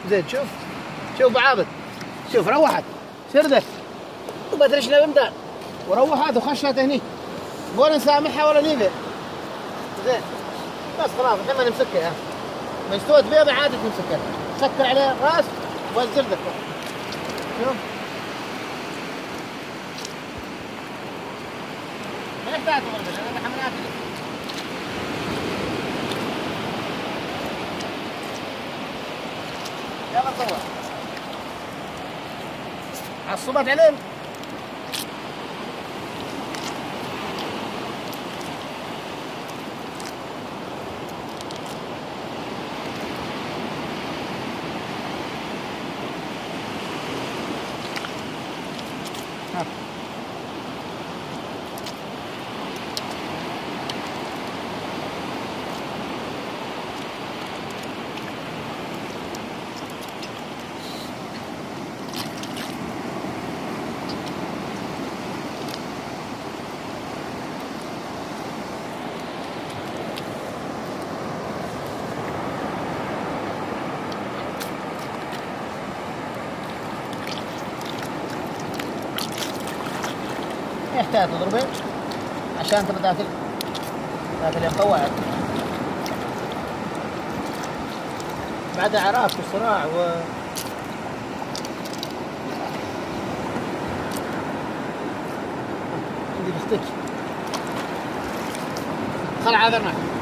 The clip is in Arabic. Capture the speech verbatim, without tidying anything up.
زين شوف شوف ابو عابد، شوف روحت سردت وبدرشنا بمدان وروحت وخشت هني، ولا نسامحها ولا نيبه. زين بس خلاص الحين ما نمسكها، ما استوت بيضة عادة تمسكها، سكر عليه الراس والزردة. شوف ما يحتاج تغربل، انا بحملات يلا صور عصبت عليه. يحتاج تضربين عشان ترى ذاك ذاك اللي مطوعك بعد عراك وصراع و عندي بستك خل عذرنا.